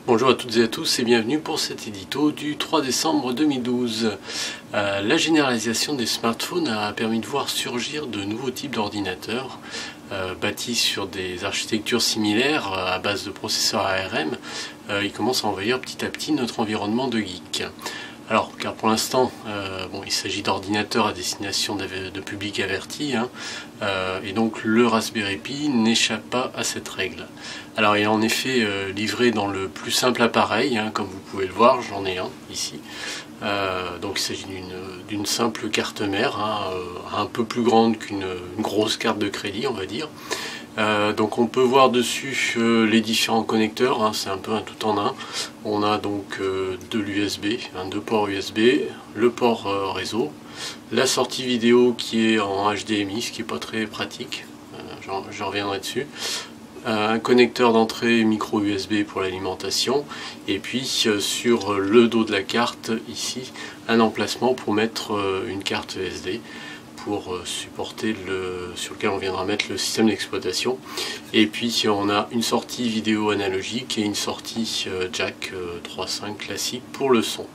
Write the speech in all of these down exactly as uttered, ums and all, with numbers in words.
Bonjour à toutes et à tous et bienvenue pour cet édito du trois décembre deux mille douze. Euh, la généralisation des smartphones a permis de voir surgir de nouveaux types d'ordinateurs euh, bâtis sur des architectures similaires euh, à base de processeurs A R M. Euh, ils commencent à envahir petit à petit notre environnement de geek. Alors, car pour l'instant, euh, bon, il s'agit d'ordinateurs à destination de, de public averti, hein, euh, et donc le Raspberry Pi n'échappe pas à cette règle. Alors, il est en effet euh, livré dans le plus simple appareil, hein, comme vous pouvez le voir, j'en ai un ici. Euh, donc, il s'agit d'une simple carte mère, hein, euh, un peu plus grande qu'une grosse carte de crédit, on va dire. Euh, donc on peut voir dessus euh, les différents connecteurs, hein, c'est un peu un tout en un. On a donc euh, de l'U S B, hein, deux ports U S B, le port euh, réseau, la sortie vidéo qui est en H D M I, ce qui n'est pas très pratique, euh, j'en reviendrai dessus. Euh, un connecteur d'entrée micro U S B pour l'alimentation, et puis euh, sur le dos de la carte ici, un emplacement pour mettre euh, une carte S D. Pour supporter le, sur lequel on viendra mettre le système d'exploitation. Et puis on a une sortie vidéo analogique et une sortie euh, jack euh, trois point cinq classique pour le son.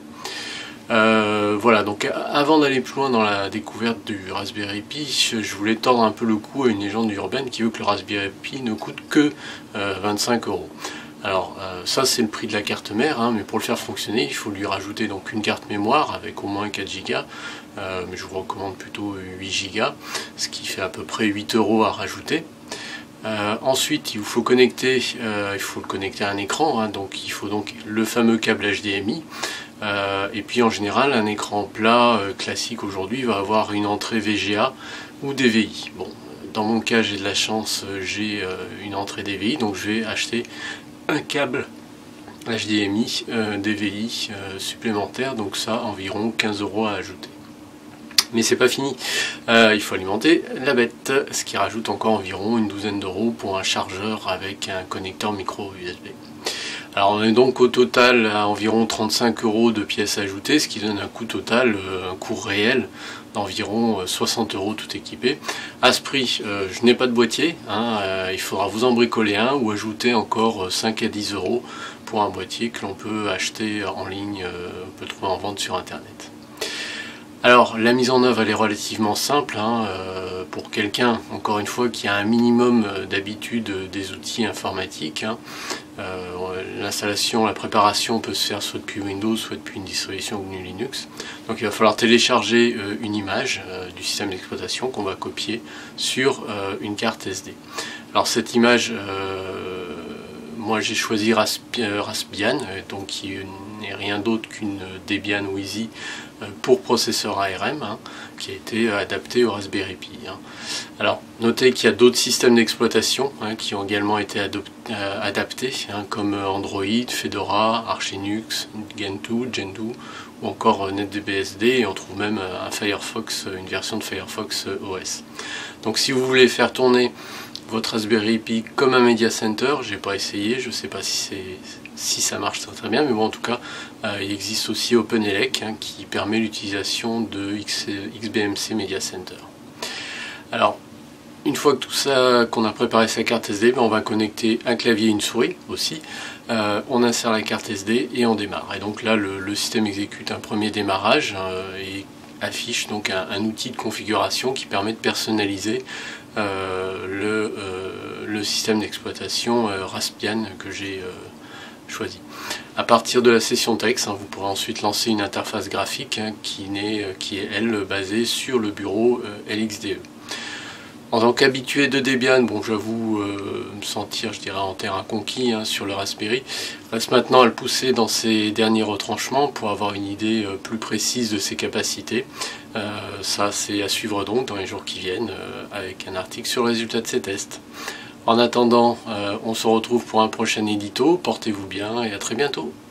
Euh, voilà, donc avant d'aller plus loin dans la découverte du Raspberry Pi, je voulais tordre un peu le cou à une légende urbaine qui veut que le Raspberry Pi ne coûte que euh, vingt-cinq euros. Alors euh, ça c'est le prix de la carte mère, hein, mais pour le faire fonctionner il faut lui rajouter donc une carte mémoire avec au moins quatre gigas, euh, mais je vous recommande plutôt huit gigas, ce qui fait à peu près huit euros à rajouter. Euh, ensuite il vous faut connecter, euh, il faut le connecter à un écran, hein, donc il faut donc le fameux câble H D M I, euh, et puis en général un écran plat euh, classique aujourd'hui va avoir une entrée V G A ou D V I. Bon, dans mon cas j'ai de la chance, j'ai euh, une entrée D V I, donc je vais acheter un câble H D M I euh, D V I euh, supplémentaire, donc ça environ quinze euros à ajouter. Mais c'est pas fini, euh, il faut alimenter la bête, ce qui rajoute encore environ une douzaine d'euros pour un chargeur avec un connecteur micro U S B. Alors on est donc au total à environ trente-cinq euros de pièces ajoutées, ce qui donne un coût total, un coût réel d'environ soixante euros tout équipé. À ce prix, euh, je n'ai pas de boîtier, hein, euh, il faudra vous en bricoler un ou ajouter encore cinq à dix euros pour un boîtier que l'on peut acheter en ligne, euh, on peut trouver en vente sur internet. Alors la mise en œuvre elle est relativement simple, hein, euh, pour quelqu'un encore une fois qui a un minimum d'habitude des outils informatiques, hein. euh, L'installation, la préparation peut se faire soit depuis Windows soit depuis une distribution G N U Linux. Donc il va falloir télécharger euh, une image euh, du système d'exploitation qu'on va copier sur euh, une carte S D. Alors cette image, euh, moi j'ai choisi Raspbian, donc qui n'est rien d'autre qu'une Debian Wheezy pour processeur A R M, hein, qui a été adapté au Raspberry Pi. Hein. Alors, notez qu'il y a d'autres systèmes d'exploitation, hein, qui ont également été euh, adaptés, hein, comme Android, Fedora, Arch Linux, Gentoo, Gentoo, ou encore NetBSD, et on trouve même un Firefox, une version de Firefox O S. Donc, si vous voulez faire tourner votre Raspberry Pi comme un Media Center, j'ai pas essayé, je sais pas si c'est si ça marche très très bien, mais bon en tout cas euh, il existe aussi OpenELEC, hein, qui permet l'utilisation de X B M C Media Center. Alors une fois que tout ça, qu'on a préparé sa carte S D, ben, on va connecter un clavier et une souris aussi, euh, on insère la carte S D et on démarre. Et donc là le, le système exécute un premier démarrage euh, et affiche donc un, un outil de configuration qui permet de personnaliser euh, le, euh, le système d'exploitation euh, Raspbian que j'ai euh, choisi. À partir de la session texte, hein, vous pourrez ensuite lancer une interface graphique, hein, qui, est, qui est elle basée sur le bureau euh, L X D E. En tant qu'habitué de Debian, bon j'avoue euh, me sentir, je dirais, en terrain conquis, hein, sur le Raspberry. Reste maintenant à le pousser dans ses derniers retranchements pour avoir une idée euh, plus précise de ses capacités. Euh, ça c'est à suivre donc dans les jours qui viennent, euh, avec un article sur le résultat de ces tests. En attendant, euh, on se retrouve pour un prochain édito, portez-vous bien et à très bientôt.